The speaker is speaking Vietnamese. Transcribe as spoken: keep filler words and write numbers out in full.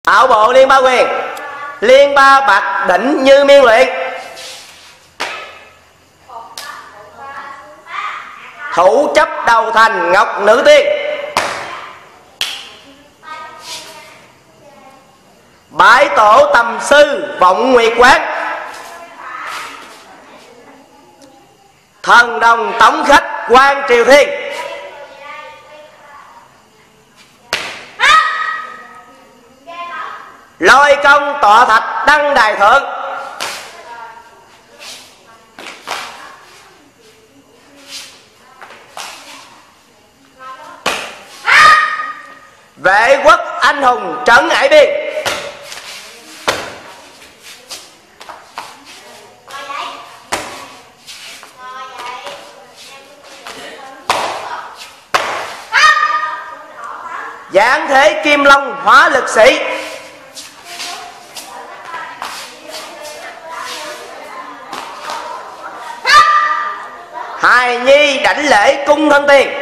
Tạo bộ liên ba quyền, liên ba bạc đỉnh như miên luyện. Thủ chấp đầu thành ngọc nữ tiên. Bãi tổ tầm sư vọng nguyệt quán. Thần đồng tổng khách quan triều thiên. Lôi công tọa thạch đăng đài thượng. Vệ quốc anh hùng trấn Hải Biên. Giảng thế kim long hóa lực sĩ. Hài nhi đảnh lễ cung thân tiền.